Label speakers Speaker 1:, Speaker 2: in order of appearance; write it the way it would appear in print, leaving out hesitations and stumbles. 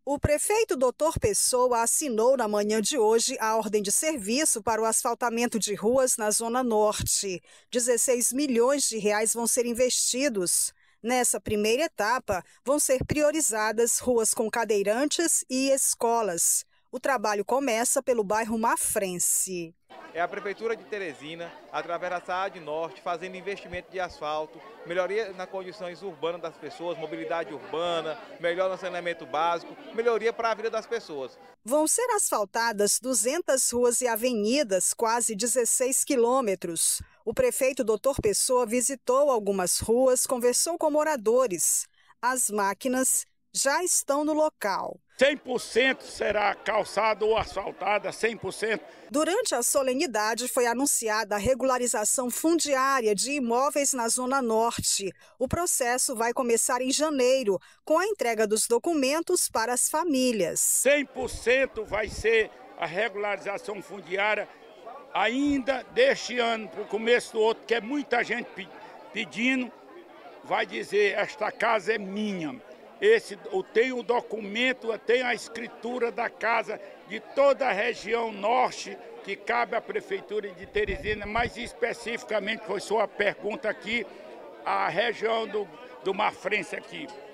Speaker 1: O prefeito Dr. Pessoa assinou na manhã de hoje a ordem de serviço para o asfaltamento de ruas na Zona Norte. 16 milhões de reais vão ser investidos. Nessa primeira etapa, vão ser priorizadas ruas com cadeirantes e escolas. O trabalho começa pelo bairro Mafrense.
Speaker 2: É a Prefeitura de Teresina, através da SAAD Norte, fazendo investimento de asfalto, melhoria nas condições urbanas das pessoas, mobilidade urbana, melhor no saneamento básico, melhoria para a vida das pessoas.
Speaker 1: Vão ser asfaltadas 200 ruas e avenidas, quase 16 quilômetros. O prefeito Dr. Pessoa visitou algumas ruas, conversou com moradores. As máquinas já estão no local.
Speaker 3: 100% será calçado ou asfaltada, 100%.
Speaker 1: Durante a solenidade foi anunciada a regularização fundiária de imóveis na Zona Norte. O processo vai começar em janeiro, com a entrega dos documentos para as famílias.
Speaker 3: 100% vai ser a regularização fundiária ainda deste ano, para o começo do outro, que é muita gente pedindo, vai dizer, esta casa é minha. Eu tenho o documento, eu tenho a escritura da casa de toda a região norte que cabe à Prefeitura de Teresina, mais especificamente, foi sua pergunta aqui, a região do Mafrense aqui.